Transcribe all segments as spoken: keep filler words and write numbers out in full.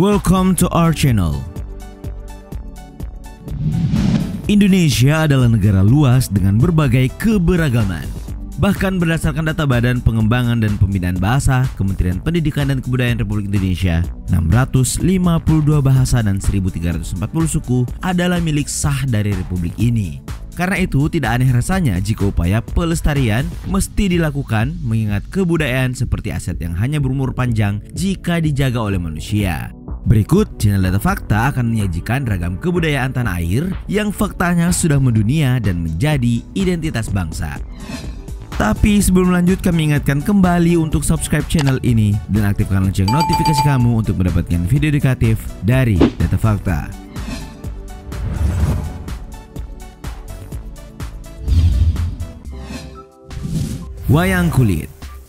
Welcome to our channel. Indonesia adalah negara luas dengan berbagai keberagaman. Bahkan berdasarkan data Badan Pengembangan dan Pembinaan Bahasa Kementerian Pendidikan dan Kebudayaan Republik Indonesia, enam ratus lima puluh dua bahasa dan seribu tiga ratus empat puluh suku adalah milik sah dari Republik ini. Karena itu tidak aneh rasanya jika upaya pelestarian mesti dilakukan mengingat kebudayaan seperti aset yang hanya berumur panjang jika dijaga oleh manusia. Berikut channel Data Fakta akan menyajikan ragam kebudayaan tanah air yang faktanya sudah mendunia dan menjadi identitas bangsa. Tapi sebelum lanjut, kami ingatkan kembali untuk subscribe channel ini dan aktifkan lonceng notifikasi kamu untuk mendapatkan video edukatif dari Data Fakta. Wayang kulit.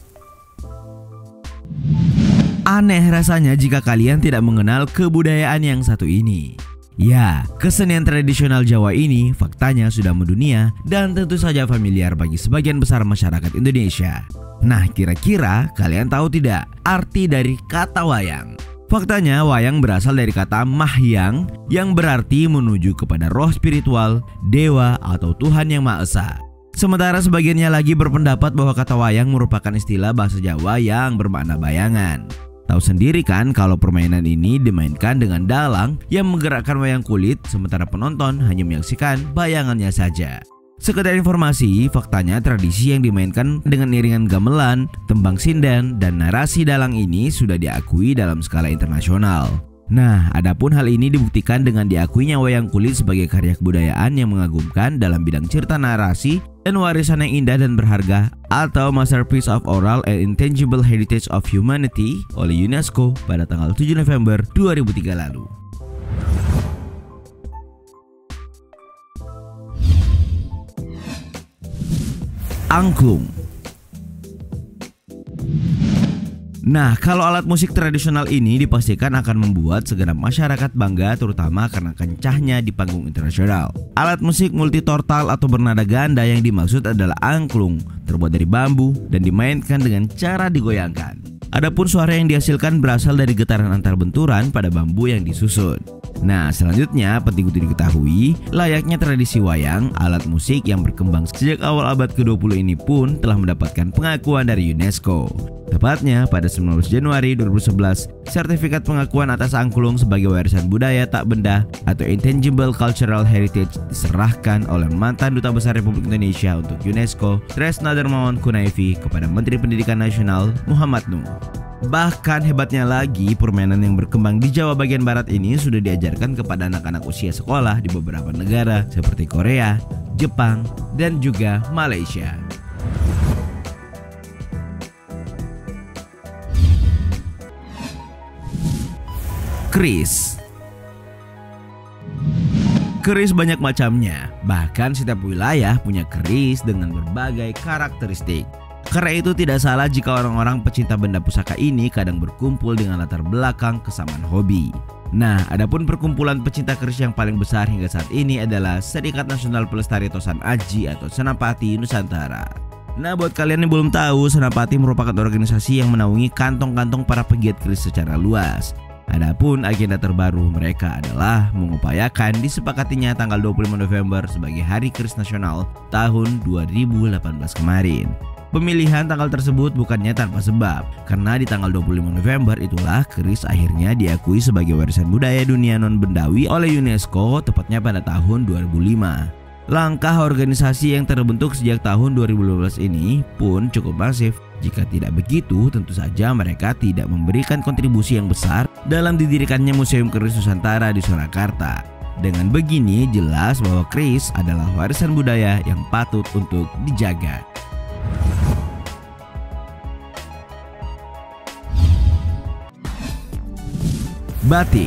Aneh rasanya jika kalian tidak mengenal kebudayaan yang satu ini. Ya, kesenian tradisional Jawa ini faktanya sudah mendunia dan tentu saja familiar bagi sebagian besar masyarakat Indonesia. Nah, kira-kira kalian tahu tidak arti dari kata wayang? Faktanya wayang berasal dari kata mahyang yang berarti menuju kepada roh spiritual, dewa atau Tuhan Yang Maha Esa. Sementara sebagiannya lagi berpendapat bahwa kata wayang merupakan istilah bahasa Jawa yang bermakna bayangan. Tahu sendiri kan kalau permainan ini dimainkan dengan dalang yang menggerakkan wayang kulit sementara penonton hanya menyaksikan bayangannya saja. Sekedar informasi, faktanya tradisi yang dimainkan dengan iringan gamelan, tembang sinden, dan narasi dalang ini sudah diakui dalam skala internasional. Nah, adapun hal ini dibuktikan dengan diakuinya wayang kulit sebagai karya kebudayaan yang mengagumkan dalam bidang cerita narasi dan warisan yang indah dan berharga atau Masterpiece of Oral and Intangible Heritage of Humanity oleh UNESCO pada tanggal tujuh November dua ribu tiga lalu. Angklung. Nah, kalau alat musik tradisional ini dipastikan akan membuat segenap masyarakat bangga, terutama karena kencahnya di panggung internasional. Alat musik multitortal atau bernada ganda yang dimaksud adalah angklung, terbuat dari bambu dan dimainkan dengan cara digoyangkan. Adapun suara yang dihasilkan berasal dari getaran antar benturan pada bambu yang disusun. Nah, selanjutnya penting untuk diketahui, layaknya tradisi wayang, alat musik yang berkembang sejak awal abad ke dua puluh ini pun telah mendapatkan pengakuan dari UNESCO. Tepatnya pada sembilan belas Januari dua ribu sebelas, sertifikat pengakuan atas angklung sebagai warisan budaya tak benda atau Intangible Cultural Heritage diserahkan oleh mantan Duta Besar Republik Indonesia untuk UNESCO, Tresna Darmawan Kunaifi, kepada Menteri Pendidikan Nasional Muhammad Nuh. Bahkan hebatnya lagi, permainan yang berkembang di Jawa bagian barat ini sudah diajarkan kepada anak-anak usia sekolah di beberapa negara seperti Korea, Jepang, dan juga Malaysia. Keris. Keris banyak macamnya, bahkan setiap wilayah punya keris dengan berbagai karakteristik. Karena itu tidak salah jika orang-orang pecinta benda pusaka ini kadang berkumpul dengan latar belakang kesamaan hobi. Nah, adapun perkumpulan pecinta keris yang paling besar hingga saat ini adalah Serikat Nasional Pelestari Tosan Aji atau Senapati Nusantara. Nah, buat kalian yang belum tahu, Senapati merupakan organisasi yang menaungi kantong-kantong para pegiat keris secara luas. Adapun agenda terbaru mereka adalah mengupayakan disepakatinya tanggal dua puluh lima November sebagai Hari Keris Nasional tahun dua ribu delapan belas kemarin. Pemilihan tanggal tersebut bukannya tanpa sebab, karena di tanggal dua puluh lima November itulah keris akhirnya diakui sebagai warisan budaya dunia non-bendawi oleh UNESCO tepatnya pada tahun dua ribu lima. Langkah organisasi yang terbentuk sejak tahun dua ribu dua belas ini pun cukup masif. Jika tidak begitu, tentu saja mereka tidak memberikan kontribusi yang besar dalam didirikannya Museum Keris Nusantara di Surakarta. Dengan begini jelas bahwa keris adalah warisan budaya yang patut untuk dijaga. Batik.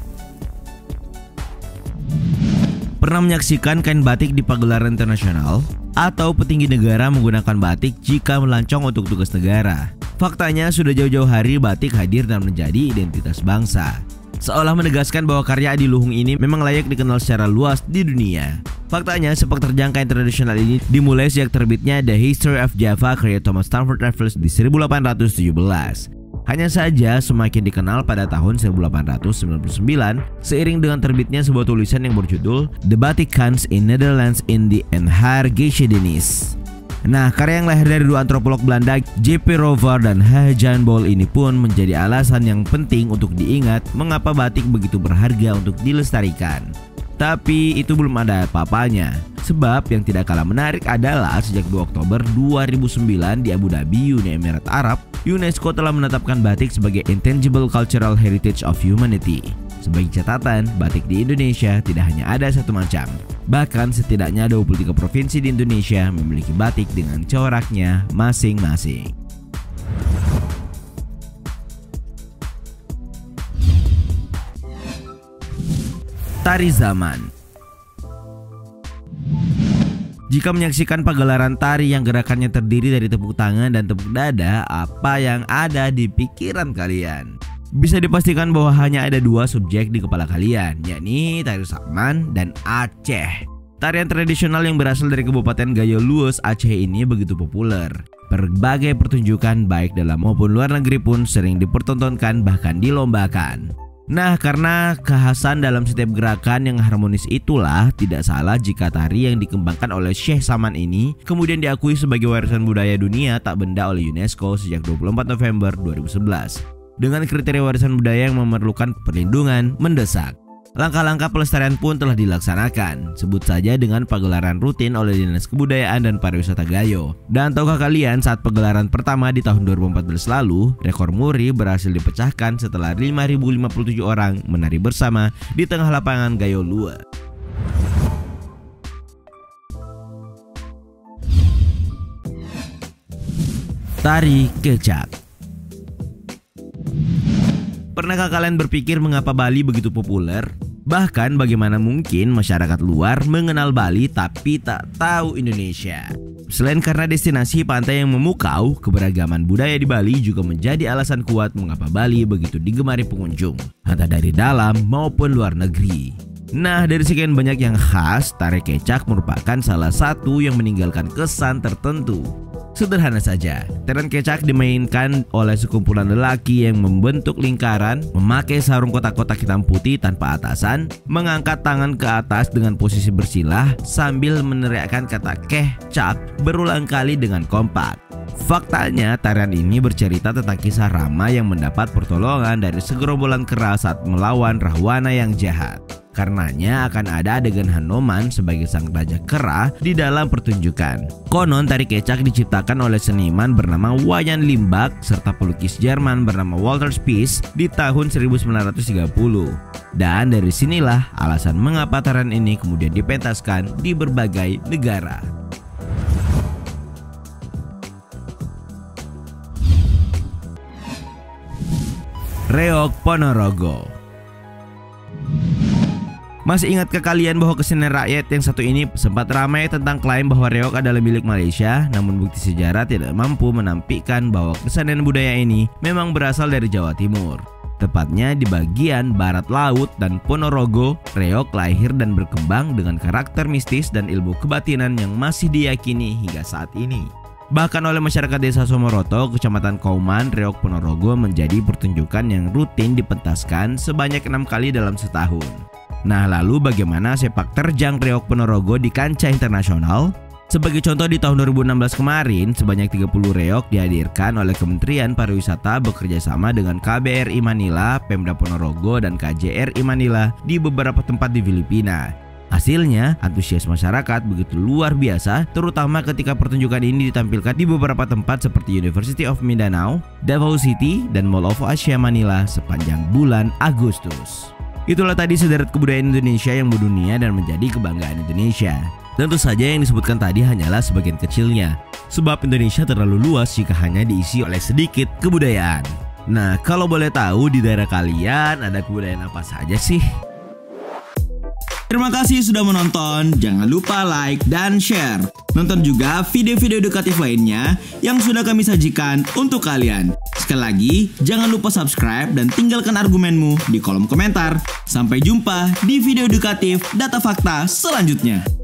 Pernah menyaksikan kain batik di pagelaran internasional? Atau petinggi negara menggunakan batik jika melancong untuk tugas negara? Faktanya sudah jauh-jauh hari batik hadir dan menjadi identitas bangsa, seolah menegaskan bahwa karya adiluhung ini memang layak dikenal secara luas di dunia. Faktanya, sepak terjang kain tradisional ini dimulai sejak terbitnya The History of Java karya Thomas Stamford Raffles di seribu delapan ratus tujuh belas. Hanya saja semakin dikenal pada tahun seribu delapan ratus sembilan puluh sembilan seiring dengan terbitnya sebuah tulisan yang berjudul The Batikans in Netherlands in the Enhaargeschiedenis. Nah, karya yang lahir dari dua antropolog Belanda, J P Rover dan H. Jan Bol ini pun menjadi alasan yang penting untuk diingat mengapa batik begitu berharga untuk dilestarikan. Tapi itu belum ada apa-apanya. Sebab yang tidak kalah menarik adalah sejak dua Oktober dua ribu sembilan di Abu Dhabi, Uni Emirat Arab, UNESCO telah menetapkan batik sebagai Intangible Cultural Heritage of Humanity. Sebagai catatan, batik di Indonesia tidak hanya ada satu macam. Bahkan setidaknya dua puluh tiga provinsi di Indonesia memiliki batik dengan coraknya masing-masing. Tari zaman. Jika menyaksikan pagelaran tari yang gerakannya terdiri dari tepuk tangan dan tepuk dada, apa yang ada di pikiran kalian? Bisa dipastikan bahwa hanya ada dua subjek di kepala kalian, yakni tari zaman dan Aceh. Tarian tradisional yang berasal dari Kabupaten Gayo Lues, Aceh ini begitu populer. Berbagai pertunjukan baik dalam maupun luar negeri pun sering dipertontonkan bahkan dilombakan. Nah, karena kekhasan dalam setiap gerakan yang harmonis itulah tidak salah jika tari yang dikembangkan oleh Syekh Saman ini kemudian diakui sebagai warisan budaya dunia tak benda oleh UNESCO sejak dua puluh empat November dua ribu sebelas dengan kriteria warisan budaya yang memerlukan perlindungan mendesak. Langkah-langkah pelestarian pun telah dilaksanakan, sebut saja dengan pagelaran rutin oleh Dinas Kebudayaan dan Pariwisata Gayo. Dan tahukah kalian saat pagelaran pertama di tahun dua ribu empat belas lalu, rekor muri berhasil dipecahkan setelah lima ribu lima puluh tujuh orang menari bersama di tengah lapangan Gayo Lues. Tari kecak. Pernahkah kalian berpikir mengapa Bali begitu populer? Bahkan bagaimana mungkin masyarakat luar mengenal Bali tapi tak tahu Indonesia? Selain karena destinasi pantai yang memukau, keberagaman budaya di Bali juga menjadi alasan kuat mengapa Bali begitu digemari pengunjung, entah dari dalam maupun luar negeri. Nah, dari sekian banyak yang khas, tari kecak merupakan salah satu yang meninggalkan kesan tertentu. Sederhana saja, tarian kecak dimainkan oleh sekumpulan lelaki yang membentuk lingkaran, memakai sarung kotak-kotak hitam putih tanpa atasan, mengangkat tangan ke atas dengan posisi bersilah sambil meneriakkan kata kecak berulang kali dengan kompak. Faktanya, tarian ini bercerita tentang kisah Rama yang mendapat pertolongan dari segerombolan kera saat melawan Rahwana yang jahat. Karenanya akan ada adegan Hanoman sebagai sang raja kera di dalam pertunjukan. Konon tari kecak diciptakan oleh seniman bernama Wayan Limbak serta pelukis Jerman bernama Walter Spies di tahun seribu sembilan ratus tiga puluh. Dan dari sinilah alasan mengapa tarian ini kemudian dipentaskan di berbagai negara. Reog Ponorogo. Masih ingatkah kalian bahwa kesenian rakyat yang satu ini sempat ramai tentang klaim bahwa reog adalah milik Malaysia, namun bukti sejarah tidak mampu menampilkan bahwa kesenian budaya ini memang berasal dari Jawa Timur. Tepatnya di bagian barat laut dan Ponorogo, reog lahir dan berkembang dengan karakter mistis dan ilmu kebatinan yang masih diyakini hingga saat ini. Bahkan oleh masyarakat desa Somoroto, kecamatan Kauman, reog Ponorogo menjadi pertunjukan yang rutin dipentaskan sebanyak enam kali dalam setahun. Nah, lalu bagaimana sepak terjang reog Ponorogo di kancah internasional? Sebagai contoh, di tahun dua ribu enam belas kemarin, sebanyak tiga puluh reog dihadirkan oleh Kementerian Pariwisata bekerja sama dengan K B R I Manila, Pemda Ponorogo, dan K J R I Manila di beberapa tempat di Filipina. Hasilnya, antusias masyarakat begitu luar biasa, terutama ketika pertunjukan ini ditampilkan di beberapa tempat seperti University of Mindanao, Davao City, dan Mall of Asia Manila sepanjang bulan Agustus. Itulah tadi sederet kebudayaan Indonesia yang mendunia dan menjadi kebanggaan Indonesia. Tentu saja yang disebutkan tadi hanyalah sebagian kecilnya, sebab Indonesia terlalu luas jika hanya diisi oleh sedikit kebudayaan. Nah, kalau boleh tahu di daerah kalian ada kebudayaan apa saja sih? Terima kasih sudah menonton, jangan lupa like dan share. Nonton juga video-video edukatif lainnya yang sudah kami sajikan untuk kalian. Sekali lagi, jangan lupa subscribe dan tinggalkan argumenmu di kolom komentar. Sampai jumpa di video edukatif Data Fakta selanjutnya.